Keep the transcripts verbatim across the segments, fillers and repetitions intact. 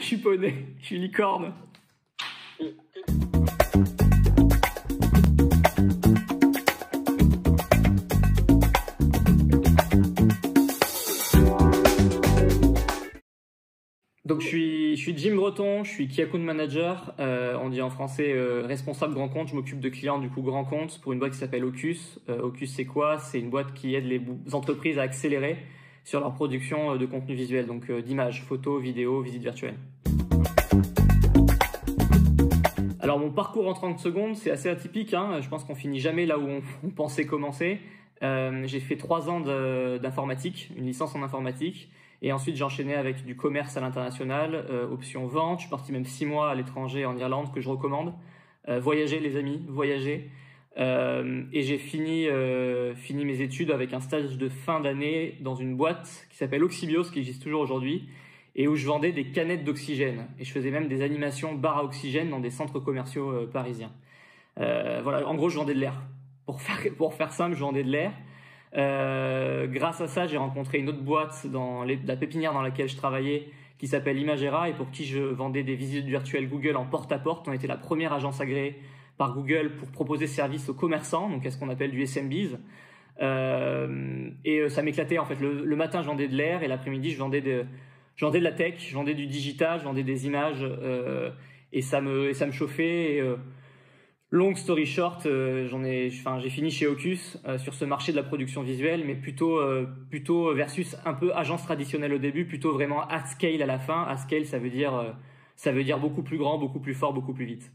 je suis poney, je suis licorne. Donc je suis, je suis Jim Breton, je suis Key Account Manager, euh, on dit en français euh, responsable grand compte, je m'occupe de clients du coup grand compte pour une boîte qui s'appelle Ocus. Euh, Ocus c'est quoi? C'est une boîte qui aide les entreprises à accélérer sur leur production de contenu visuel, donc euh, d'images, photos, vidéos, visites virtuelles. Alors mon parcours en trente secondes, c'est assez atypique, hein. Je pense qu'on finit jamais là où on, on pensait commencer. Euh, j'ai fait trois ans d'informatique, une licence en informatique. Et ensuite, j'ai enchaîné avec du commerce à l'international, euh, option vente. Je suis parti même six mois à l'étranger, en Irlande, que je recommande. Euh, voyager, les amis, voyager. Euh, et j'ai fini, euh, fini mes études avec un stage de fin d'année dans une boîte qui s'appelle Oxybios, qui existe toujours aujourd'hui, et où je vendais des canettes d'oxygène. Et je faisais même des animations bar à oxygène dans des centres commerciaux euh, parisiens. Euh, voilà, en gros, je vendais de l'air. Pour faire, pour faire simple, je vendais de l'air. Euh, grâce à ça, j'ai rencontré une autre boîte dans les, la pépinière dans laquelle je travaillais qui s'appelle Imagera et pour qui je vendais des visites virtuelles Google en porte-à-porte. On était la première agence agréée par Google pour proposer ce service aux commerçants, donc à ce qu'on appelle du S M Bs. Euh, et ça m'éclatait en fait. Le, le matin, je vendais de l'air et l'après-midi, je vendais de, je vendais de la tech, je vendais du digital, je vendais des images euh, et ça me, et ça me chauffait. Et, euh, Long story short, euh, j'en ai, enfin, j'ai fini chez Ocus euh, sur ce marché de la production visuelle, mais plutôt, euh, plutôt versus un peu agence traditionnelle au début, plutôt vraiment at scale à la fin. At scale, ça veut dire, euh, ça veut dire beaucoup plus grand, beaucoup plus fort, beaucoup plus vite.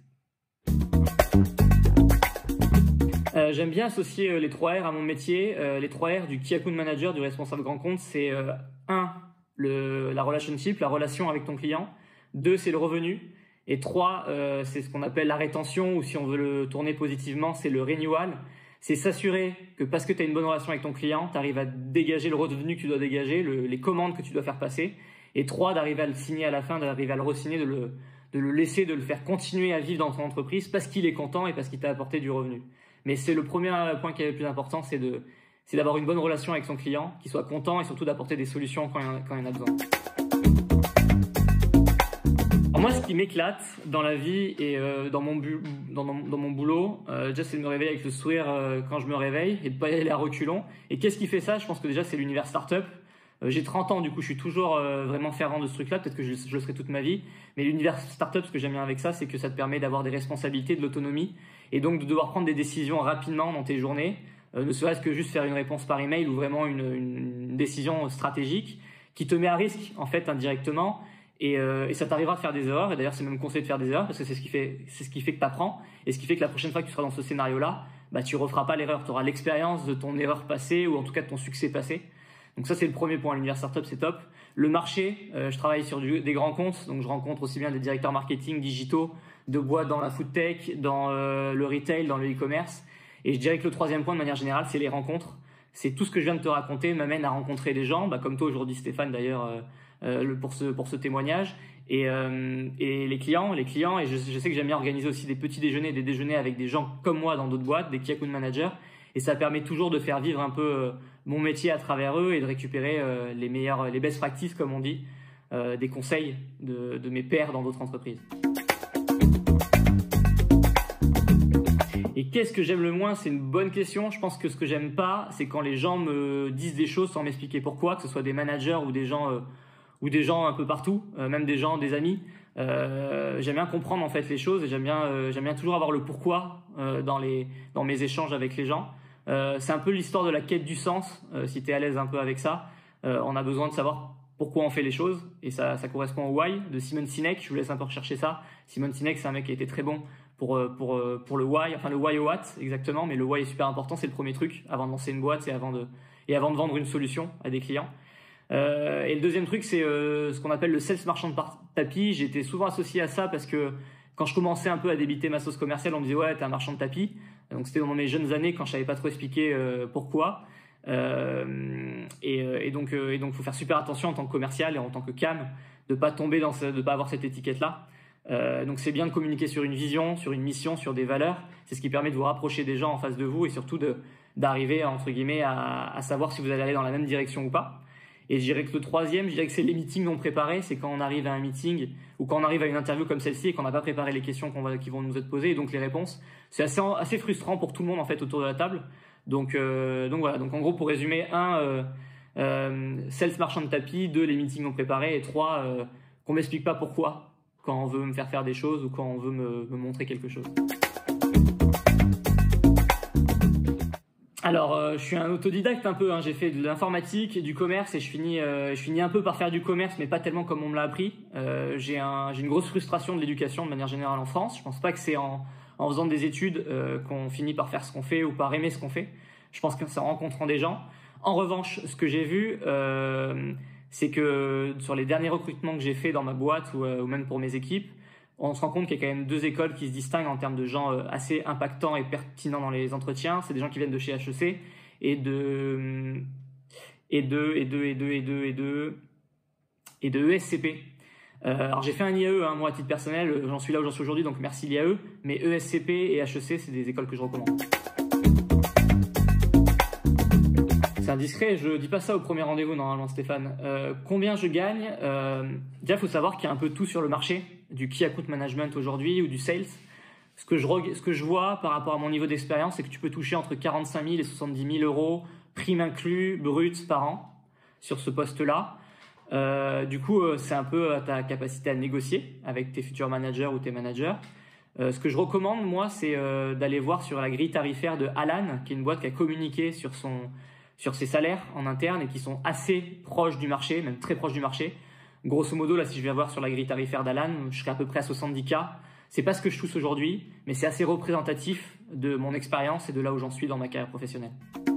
Euh, j'aime bien associer les trois R à mon métier. Euh, les trois R du Key Account Manager, du responsable grand compte, c'est euh, un, le, la relationship, la relation avec ton client. Deux, c'est le revenu. Et trois, euh, c'est ce qu'on appelle la rétention, ou si on veut le tourner positivement, c'est le renewal. C'est s'assurer que parce que tu as une bonne relation avec ton client, tu arrives à dégager le revenu que tu dois dégager, le, les commandes que tu dois faire passer. Et trois, d'arriver à le signer à la fin, d'arriver à le re-signer, de le, de le laisser, de le faire continuer à vivre dans ton entreprise parce qu'il est content et parce qu'il t'a apporté du revenu. Mais c'est le premier point qui est le plus important, c'est de, c'est d'avoir une bonne relation avec son client, qu'il soit content et surtout d'apporter des solutions quand il y en a, quand il y en a besoin. Moi, ce qui m'éclate dans la vie et euh, dans, mon bu dans, dans, dans mon boulot, euh, déjà, c'est de me réveiller avec le sourire euh, quand je me réveille et de pas y aller à reculons. Et qu'est-ce qui fait ça? Je pense que déjà, c'est l'univers startup. Euh, j'ai trente ans, du coup, je suis toujours euh, vraiment fervent de ce truc-là. Peut-être que je, je le serai toute ma vie. Mais l'univers startup, ce que j'aime bien avec ça, c'est que ça te permet d'avoir des responsabilités, de l'autonomie et donc de devoir prendre des décisions rapidement dans tes journées. Euh, ne serait-ce que juste faire une réponse par email ou vraiment une, une, une décision stratégique qui te met à risque, en fait, indirectement. Et, euh, et ça t'arrivera de faire des erreurs, et d'ailleurs c'est même conseillé de faire des erreurs parce que c'est ce qui fait, c'est ce qui fait que t'apprends, et ce qui fait que la prochaine fois que tu seras dans ce scénario-là, bah tu referas pas l'erreur, tu auras l'expérience de ton erreur passée ou en tout cas de ton succès passé. Donc ça c'est le premier point, l'univers startup c'est top. Le marché, euh, je travaille sur du, des grands comptes, donc je rencontre aussi bien des directeurs marketing digitaux, de boîtes dans la food tech, dans euh, le retail, dans le e-commerce. Et je dirais que le troisième point de manière générale c'est les rencontres. C'est tout ce que je viens de te raconter m'amène à rencontrer des gens, bah, comme toi aujourd'hui Stéphane d'ailleurs. Euh, Euh, pour ce pour ce témoignage et euh, et les clients les clients et je, je sais que j'aime bien organiser aussi des petits déjeuners des déjeuners avec des gens comme moi dans d'autres boîtes, des key account managers, et ça permet toujours de faire vivre un peu euh, mon métier à travers eux et de récupérer euh, les meilleurs les best practices comme on dit, euh, des conseils de de mes pairs dans d'autres entreprises. Et qu'est-ce que j'aime le moins? C'est une bonne question. Je pense que ce que j'aime pas, c'est quand les gens me disent des choses sans m'expliquer pourquoi, que ce soit des managers ou des gens euh, ou des gens un peu partout, euh, même des gens, des amis. Euh, j'aime bien comprendre en fait les choses et j'aime bien, euh, j'aime bien toujours avoir le pourquoi euh, dans les, dans mes échanges avec les gens. Euh, c'est un peu l'histoire de la quête du sens. Euh, si t'es à l'aise un peu avec ça, euh, on a besoin de savoir pourquoi on fait les choses et ça, ça correspond au why de Simon Sinek. Je vous laisse un peu rechercher ça. Simon Sinek, c'est un mec qui a été très bon pour pour pour le why, enfin le why au what exactement, mais le why est super important. C'est le premier truc avant de lancer une boîte et avant de et avant de vendre une solution à des clients. Euh, et le deuxième truc, c'est euh, ce qu'on appelle le sales marchand de tapis. J'étais souvent associé à ça parce que quand je commençais un peu à débiter ma sauce commerciale, on me disait ouais, t'es un marchand de tapis. Donc c'était dans mes jeunes années quand je savais pas trop expliquer euh, pourquoi. Euh, et, et donc, euh, et donc, faut faire super attention en tant que commercial et en tant que cam de pas tomber dans, ce, de pas avoir cette étiquette-là. Euh, donc c'est bien de communiquer sur une vision, sur une mission, sur des valeurs. C'est ce qui permet de vous rapprocher des gens en face de vous et surtout de d'arriver entre guillemets à, à savoir si vous allez aller dans la même direction ou pas. Et je dirais que le troisième, je dirais que c'est les meetings non préparés. C'est quand on arrive à un meeting ou quand on arrive à une interview comme celle-ci et qu'on n'a pas préparé les questions qu'on va, qui vont nous être posées et donc les réponses. C'est assez, assez frustrant pour tout le monde en fait autour de la table. Donc, euh, donc voilà. Donc en gros, pour résumer, un, euh, euh, sales marchand de tapis, deux, les meetings non préparés et trois, euh, qu'on m'explique pas pourquoi quand on veut me faire faire des choses ou quand on veut me, me montrer quelque chose. Alors, euh, je suis un autodidacte un peu, hein. J'ai fait de l'informatique et du commerce et je finis, euh, je finis un peu par faire du commerce, mais pas tellement comme on me l'a appris. Euh, j'ai un, j'ai une grosse frustration de l'éducation de manière générale en France. Je pense pas que c'est en, en faisant des études euh, qu'on finit par faire ce qu'on fait ou par aimer ce qu'on fait. Je pense que c'est en rencontrant des gens. En revanche, ce que j'ai vu, euh, c'est que sur les derniers recrutements que j'ai fait dans ma boîte ou, euh, ou même pour mes équipes, on se rend compte qu'il y a quand même deux écoles qui se distinguent en termes de gens assez impactants et pertinents dans les entretiens. C'est des gens qui viennent de chez H E C et de et de et de et de et de et de et de E S C P. Euh, alors j'ai fait un I A E, hein, moi à titre personnel, j'en suis là où j'en suis aujourd'hui, donc merci l'I A E. Mais E S C P et H E C, c'est des écoles que je recommande. C'est indiscret, je dis pas ça au premier rendez-vous normalement, Stéphane. Euh, combien je gagne euh, Déjà, il faut savoir qu'il y a un peu tout sur le marché, du key account management aujourd'hui ou du sales. Ce que, je, ce que je vois par rapport à mon niveau d'expérience, c'est que tu peux toucher entre quarante-cinq mille et soixante-dix mille euros, prime inclus, brut par an, sur ce poste-là. Euh, du coup, c'est un peu à ta capacité à négocier avec tes futurs managers ou tes managers. Euh, ce que je recommande, moi, c'est euh, d'aller voir sur la grille tarifaire de Alan, qui est une boîte qui a communiqué sur son... sur ses salaires en interne et qui sont assez proches du marché, même très proches du marché. Grosso modo, là, si je vais voir sur la grille tarifaire d'Alan, je serai à peu près à soixante-dix K. C'est pas ce que je touche aujourd'hui, mais c'est assez représentatif de mon expérience et de là où j'en suis dans ma carrière professionnelle.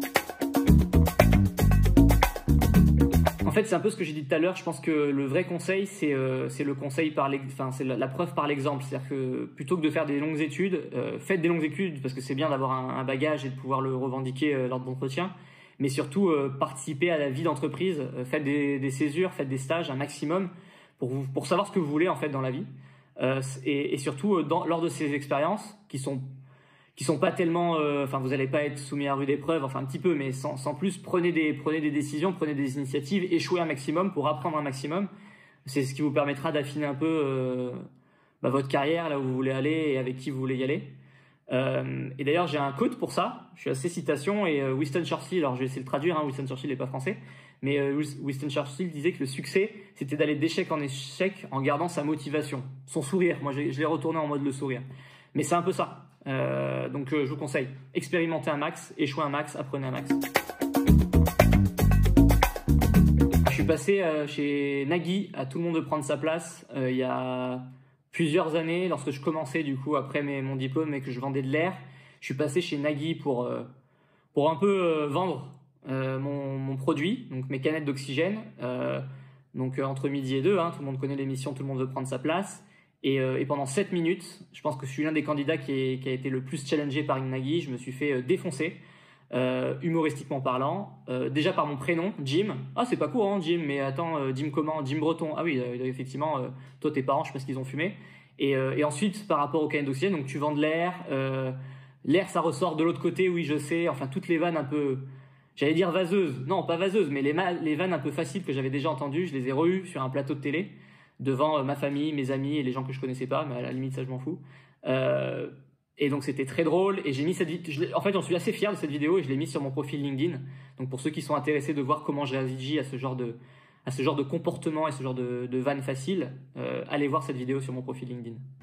En fait, c'est un peu ce que j'ai dit tout à l'heure. Je pense que le vrai conseil, c'est euh, c'est le conseil par l'ex... enfin, c'est la, la preuve par l'exemple. C'est-à-dire que plutôt que de faire des longues études, euh, faites des longues études parce que c'est bien d'avoir un, un bagage et de pouvoir le revendiquer euh, lors d'entretiens. Mais surtout, euh, participer à la vie d'entreprise, euh, faites des, des césures, faites des stages un maximum pour, vous, pour savoir ce que vous voulez en fait dans la vie. Euh, et, et surtout, euh, dans, lors de ces expériences qui sont, qui sont pas tellement... Euh, enfin, vous n'allez pas être soumis à rude épreuve, enfin un petit peu, mais sans, sans plus, prenez des, prenez des décisions, prenez des initiatives, échouez un maximum pour apprendre un maximum. C'est ce qui vous permettra d'affiner un peu euh, bah, votre carrière, là où vous voulez aller et avec qui vous voulez y aller. Euh, et d'ailleurs, j'ai un quote pour ça. Je suis assez citation et euh, Winston Churchill, alors je vais essayer de le traduire, hein, Winston Churchill n'est pas français, mais euh, Winston Churchill disait que le succès, c'était d'aller d'échec en échec en gardant sa motivation, son sourire. Moi, je, je l'ai retourné en mode le sourire. Mais c'est un peu ça. Euh, donc, euh, je vous conseille, expérimentez un max, échouez un max, apprenez un max. Je suis passé euh, chez Nagui, à tout le monde de prendre sa place, euh, il y a plusieurs années, lorsque je commençais du coup après mes, mon diplôme et que je vendais de l'air. Je suis passé chez Nagui pour, euh, pour un peu euh, vendre euh, mon, mon produit, donc mes canettes d'oxygène. Euh, donc euh, entre midi et deux, hein, tout le monde connaît l'émission, tout le monde veut prendre sa place. Et, euh, et pendant sept minutes, je pense que je suis l'un des candidats qui, est, qui a été le plus challengé par Nagui. Je me suis fait euh, défoncer, euh, humoristiquement parlant. Euh, déjà par mon prénom, Jim. Ah, c'est pas courant, Jim, mais attends, euh, Jim comment? Jim Breton. Ah oui, euh, effectivement, euh, toi, tes parents, je sais pas ce qu'ils ont fumé. Et, euh, et ensuite, par rapport aux canettes d'oxygène, donc tu vends de l'air. Euh, l'air, ça ressort de l'autre côté, oui, je sais. Enfin, toutes les vannes un peu, j'allais dire vaseuses. Non, pas vaseuses, mais les, les vannes un peu faciles que j'avais déjà entendues, je les ai re-eues sur un plateau de télé devant euh, ma famille, mes amis et les gens que je connaissais pas, mais à la limite, ça, je m'en fous. Euh, et donc, c'était très drôle. Et j'ai mis cette vidéo. En fait, j'en suis assez fier de cette vidéo et je l'ai mise sur mon profil LinkedIn. Donc, pour ceux qui sont intéressés de voir comment je réagis à ce genre de, à ce genre de comportement et ce genre de, de vannes faciles, euh, allez voir cette vidéo sur mon profil LinkedIn.